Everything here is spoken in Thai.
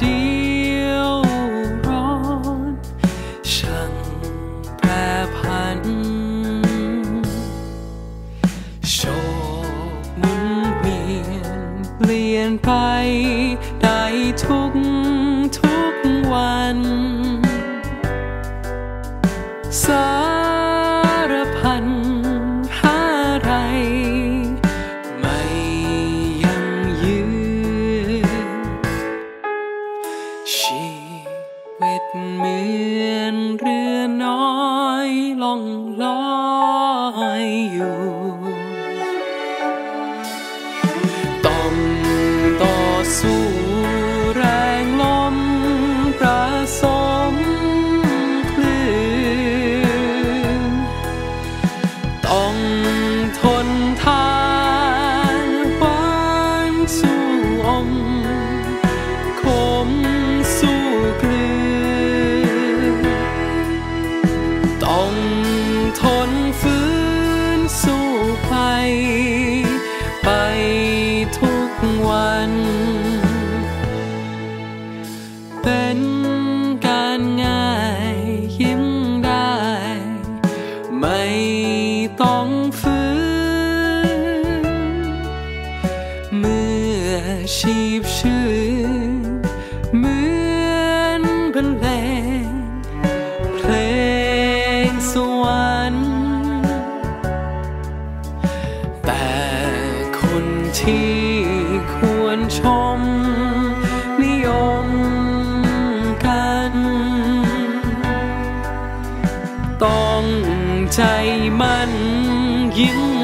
เดียวร้อนช่างแปรผันโชคหมุนเวียนเปลี่ยนไปได้ทุกวันสารพันหาอะไรไม่ยั่งยืนชีวิตเหมือนเรือน้อยล่องลอยอยู่ต้องต่อสู้แรงลมประสมคลื่นต้องทนทานหวานสู้อมขมสู้กลืนต้องทนฝืนสู้ไปทุกวันเป็นการง่ายยิ้มได้ไม่ต้องฝืนเมื่อชีพชื่นเหมือนบรรเลงเพลงสวรรค์แต่คนที่ควรชมนิยมกันต้องใจมันยิ้ม